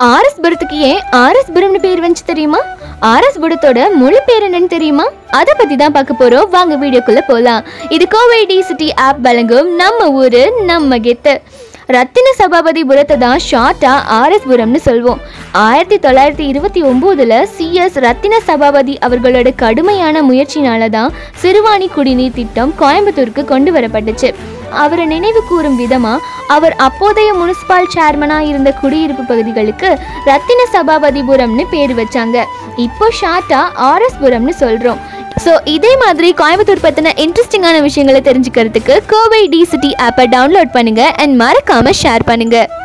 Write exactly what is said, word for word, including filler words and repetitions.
RS புரத்துக்கு ஏன் RS புரம்னு பேர் வந்துச்சு தெரியுமா? ஆர்எஸ் புரத்தோட முழு பேர் என்னன்னு தெரியுமா? அதை பத்தி தான் பார்க்க போறோம். வாங்க வீடியோக்குள்ள போலாம். இது கோவை டி சிட்டி ஆப் வழங்கும் நம்ம ஊரு நம்ம கெத்து. ரத்தின சபாபதி புரத்தை தான் ஷார்ட்டா ஆர்எஸ் புரம்னு சொல்வோம். ஆயிரத்தி தொள்ளாயிரத்தி இருபத்தி ஒன்பதுல சி எஸ் ரத்தின சபாபதி அவர்களோட கடுமையான முயற்சினால தான் சிறுவாணி குடிநீர் திட்டம் கோயம்புத்தூருக்கு கொண்டு வரப்பட்டுச்சு. அவரை நினைவு கூறும் விதமா அவர் அப்போதைய முனிசிபால் சேர்மனா இருந்த குடியிருப்பு பகுதிகளுக்கு ரத்தின சபாபதிபுரம்னு பேர் வச்சாங்க. இப்போ ஷார்ட்டா ஆர்எஸ் புரம்னு சொல்றோம். ஸோ இதே மாதிரி கோயம்புத்தூர் பற்றின இன்ட்ரெஸ்டிங்கான விஷயங்களை தெரிஞ்சுக்கிறதுக்கு கோவை டி சிட்டி ஆப்பை டவுன்லோட் பண்ணுங்க அண்ட் மறக்காம ஷேர் பண்ணுங்க.